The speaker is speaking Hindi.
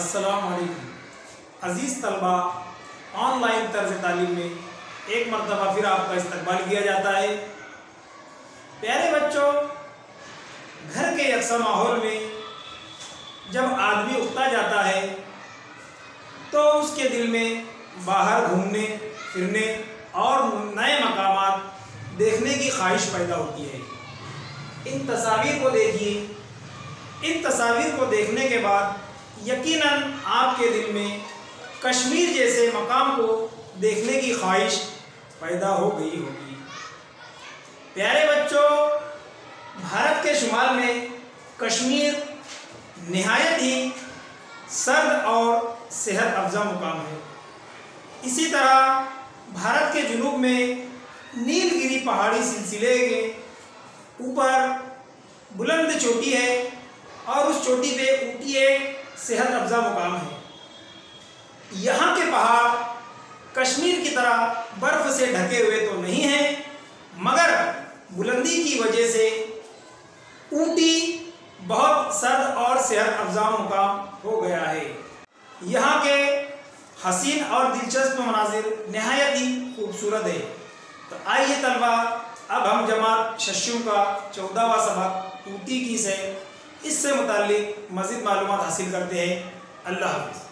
अस्सलाम वालेकुम अज़ीज़ तलबा, ऑनलाइन तर्ज़ तालीम में एक मरतबा फिर आपका इस्तकबाल किया जाता है। प्यारे बच्चों, घर के यकसा माहौल में जब आदमी उगता जाता है तो उसके दिल में बाहर घूमने फिरने और नए मकामात देखने की ख्वाहिश पैदा होती है। इन तस्वीर को देखिए। इन तस्वीर को देखने के बाद यकीनन आपके दिल में कश्मीर जैसे मकाम को देखने की ख्वाहिश पैदा हो गई होगी। प्यारे बच्चों, भारत के शुमाल में कश्मीर निहायत ही सर्द और सेहत अफजा मुकाम है। इसी तरह भारत के जुनूब में नीलगिरी पहाड़ी सिलसिले के ऊपर बुलंद चोटी है और उस चोटी पे ऊटी एक सेहत अफजा मुकाम है। यहाँ के पहाड़ कश्मीर की तरह बर्फ से ढके हुए तो नहीं हैं, मगर बुलंदी की वजह से ऊटी बहुत सर्द और सेहत अफजा मुकाम हो गया है। यहाँ के हसीन और दिलचस्प मनाजिर नहायत ही खूबसूरत है। तो आइए तलबा, अब हम जमात शशुम का 14वां सबक ऊटी की से इससे मुताल्लिक मज़ीद मालूमात हासिल करते हैं। अल्लाह हाफ़िज़।